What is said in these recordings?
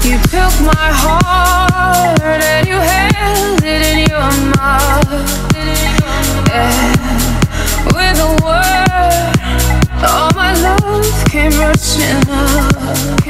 You took my heart and you held it in your mouth. And with a word, all my love came rushing up.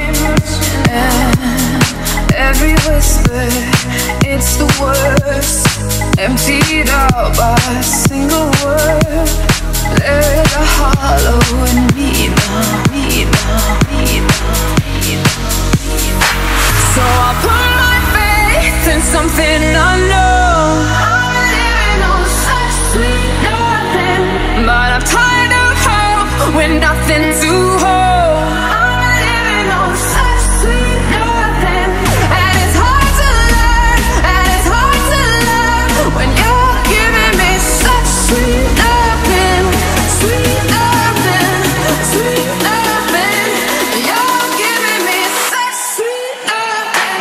And every whisper, it's the worst, emptied out by a single word. There's a hollow in me now, me now, me now, me now. So I'll put my faith in something unknown. I'm living on such sweet nothing, but I'm tired of hope with nothing to hold. I'm living on such sweet nothing, and it's hard to learn, and it's hard to learn when you're giving me such sweet nothing, sweet nothing, sweet nothing. You're giving me such sweet nothing.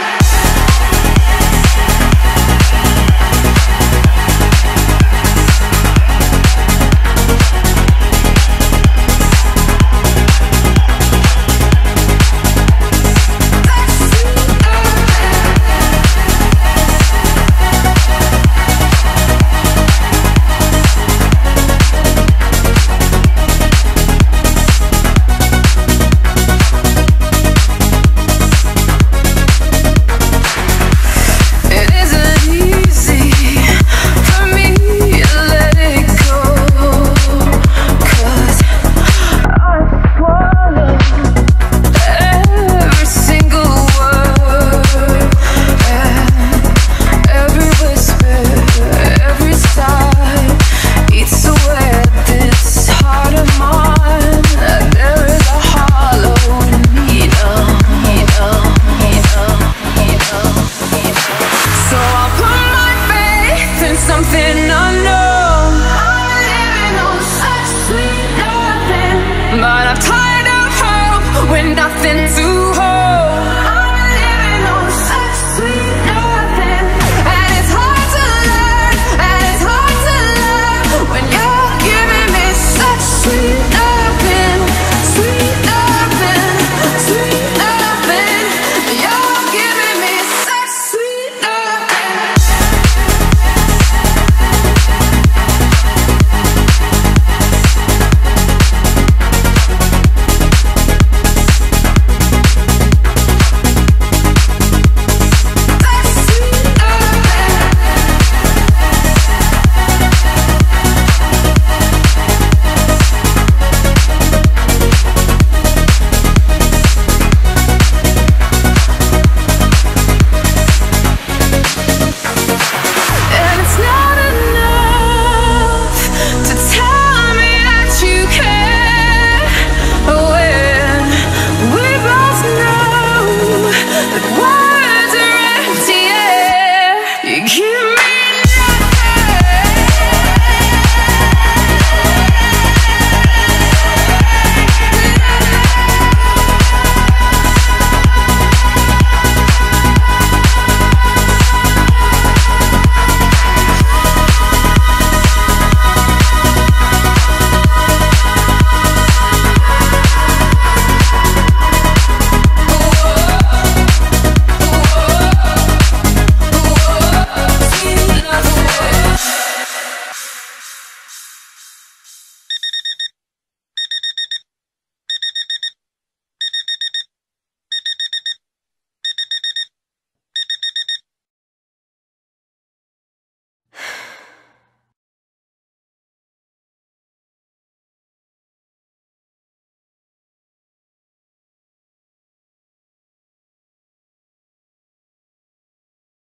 It isn't easy for me to let it go, 'cause I swallow every single word, and every whisper, every sigh eats away at this heart of mine. There is a hollow in me now, me now, me now, me now, me now. So I'll put my faith in something unknown. I'm living on such sweet nothing, but I'm tired of hope with nothing to